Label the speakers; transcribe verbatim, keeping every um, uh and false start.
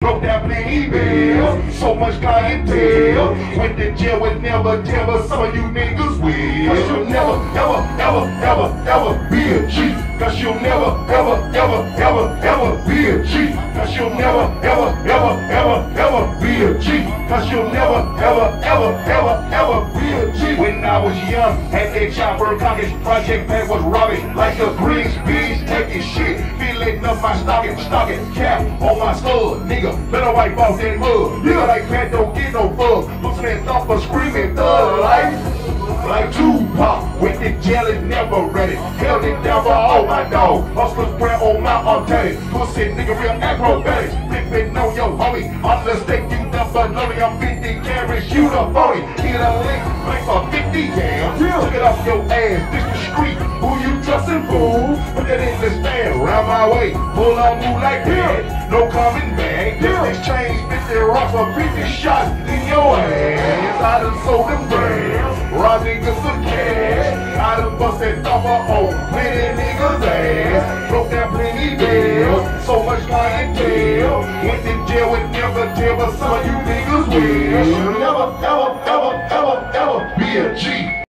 Speaker 1: Broke down plenty bills, so much clientele. Went to jail with never tell, but some of you niggas will. Cause you'll never, ever, ever, ever, ever be a G. Cause you'll never, ever, ever, ever, ever be a G. Cause you'll never, ever, ever, ever, ever be a G. Cause you'll never, ever, ever, ever, ever be a G. When I was young, had that chopper pockets, project bag was robbing like a grease beach, taking shit, filling up my stocking, stocking cap on my skull, nigga. Better wipe off that mud. Nigga like Pat don't get no fuck. Looking at thumper screaming thug life. Like Tupac, went to jail and never read it. Held it down for all my dogs. Hustlers prayer on my artillery. Pussy nigga real acrobatics. Flipping on your homie. Understand you never know me. I'm fifty carats, you the phony. Hit a link, link for fifty yams. Took it off your ass, this the street. Who you trustin', fool? Put that in the stand, round my way. Pull on move like that, no coming back. Just exchange fifty rocks for fifty shots in your ass. I done sold them brands. Rob niggas for cash. I done busted off a hole, plenty niggas ass. Broke down plenty bills, so much clientele. Went to jail with never tell, but some of you niggas will. You'll never, ever, ever, ever, ever be a G.